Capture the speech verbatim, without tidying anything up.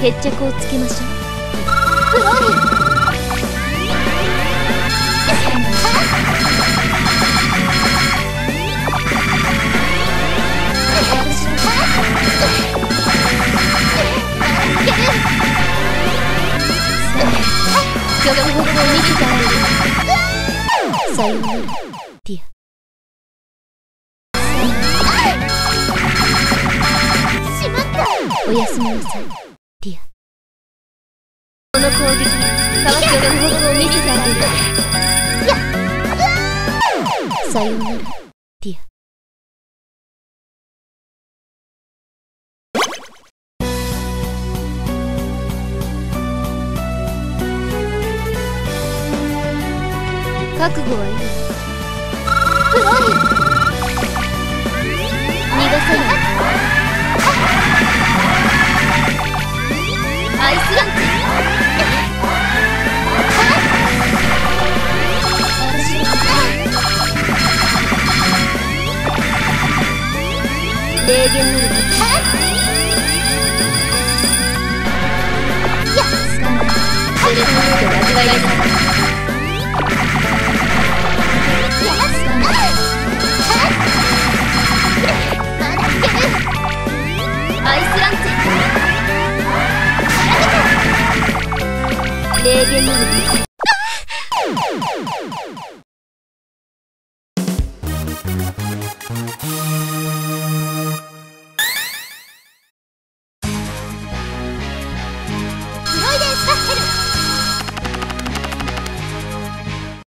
決着をつけましょう。フローリー曲北を見せてあげる。さようならディア。しまった。おやすみなさいディア。この攻撃乾き曲北を見せてあげる。さようならディア。覚悟はいい。フローリー逃がさない。アイスランチ霊言なるか。いやつかない。セレブモードを味わいなさい。アイスランチ霊言なるか。